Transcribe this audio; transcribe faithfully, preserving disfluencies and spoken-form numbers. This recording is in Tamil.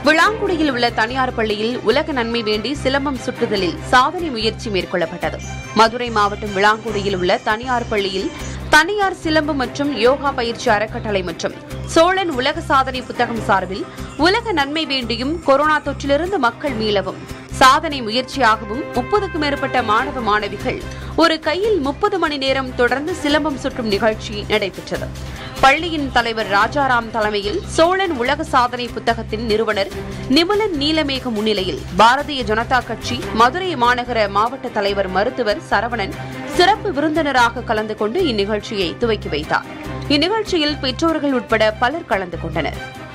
விளாங்குடியில் உள்ள தனியார் பள்ளியில் உலக நன்மை வேண்டி சிலம்பம் சுற்றுதலில் சாதனை முயற்சி மேற்கொள்ளப்பட்டது. மதுரை மாவட்டம் விளாங்குடியில் உள்ள தனியார் பள்ளியில் தனியார் சிலம்பு மற்றும் யோகா பயிற்சி அறக்கட்டளை மற்றும் சோழன் உலக சாதனை புத்தகம் சார்பில் உலக நன்மை வேண்டியும் கொரோனா தொற்றிலிருந்து மக்கள் மீளவும் சாதனை முயற்சியாகவும் முப்பதுக்கும் மேற்பட்ட மாணவ மாணவிகள் ஒரு கையில் முப்பது மணி நேரம் தொடர்ந்து சிலம்பம் சுற்றும் நிகழ்ச்சி நடைபெற்றது. பள்ளியின் தலைவர் ராஜாராம் தலைமையில் சோழன் உலக சாதனை புத்தகத்தின் நிறுவனர் நிமலன் நீலமேக முன்னிலையில் பாரதிய ஜனதா கட்சி மதுரை மாநகர மாவட்ட தலைவர் மருத்துவர் சரவணன் சிறப்பு விருந்தினராக கலந்து கொண்டு இந்நிகழ்ச்சியை துவக்கி வைத்தார். இந்நிகழ்ச்சியில் பெற்றோர்கள் உட்பட பலர் கலந்து கொண்டனர்.